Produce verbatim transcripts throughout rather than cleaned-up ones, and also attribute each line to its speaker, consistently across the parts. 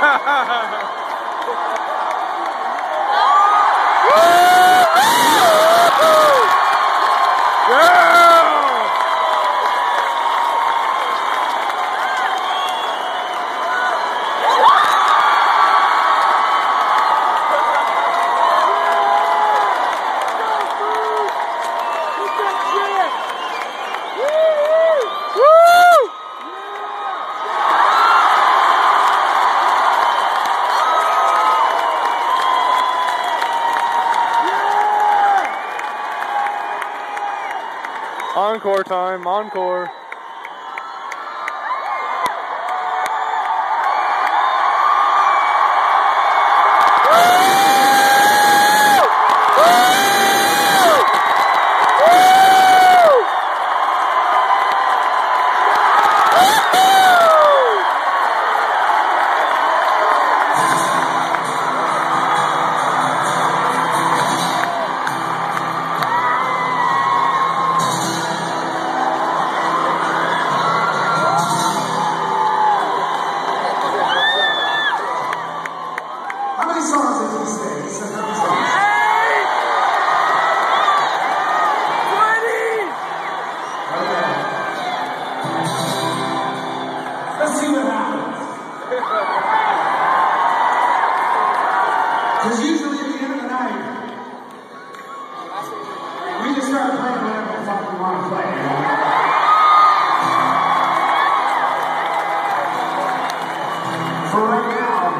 Speaker 1: Encore time, encore.
Speaker 2: Because usually at the end of the night, we just start playing whatever the fuck we want to play. You know? For right now,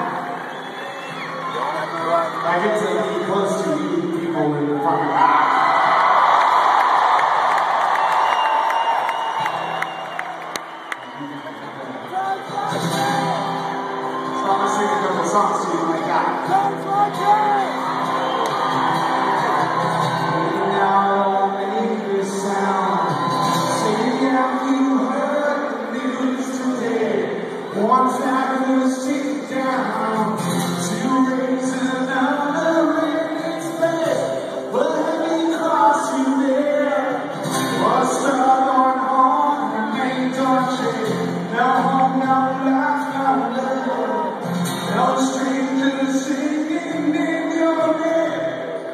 Speaker 2: I get to be close to you people in the fucking house. So I'm gonna sing a couple songs to you like that. One fabulous take down, two rings and another ring is bed. Let me cross you there. What's the going on? Remain touching. No home, no life, no love. No strangers singing in your head.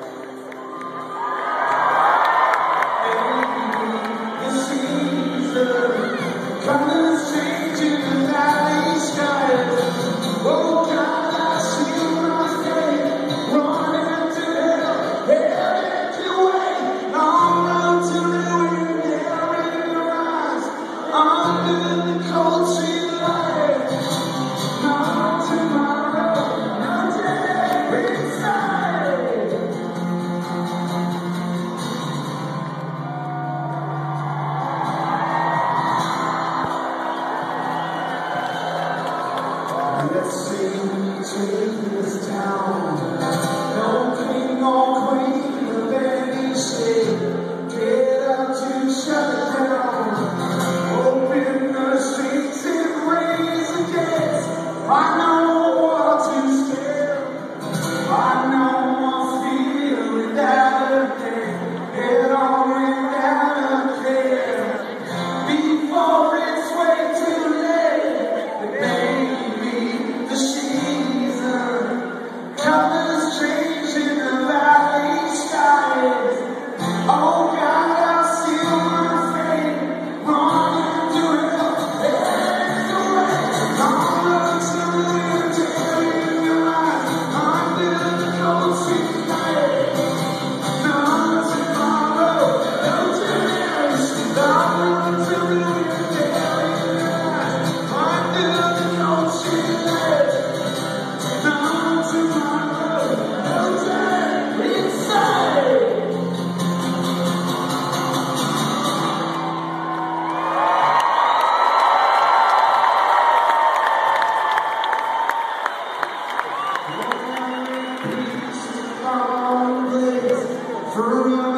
Speaker 2: Baby, the season, colors changing the night. Oh God, I see my face, running to hell, headed to way, long road to ruin, there in your eyes, under the cold sea light, no tomorrow, no day inside. Let's sing to this town. No king or queen of any state. Get up to shut it down. Open the streets and raise the gates. I know what to spare. I know what's feel without a care. Head on without a care. Before it's way too late, the baby, the season, colors change in the valley skies. Oh God, I see my fate, running to hell, headed away, long road to ruin, tearing your eyes, under the cold sea night. No tomorrow, no today, long road to ruin, tearing your eyes, under the cold sea night. No tomorrow, no day inside. For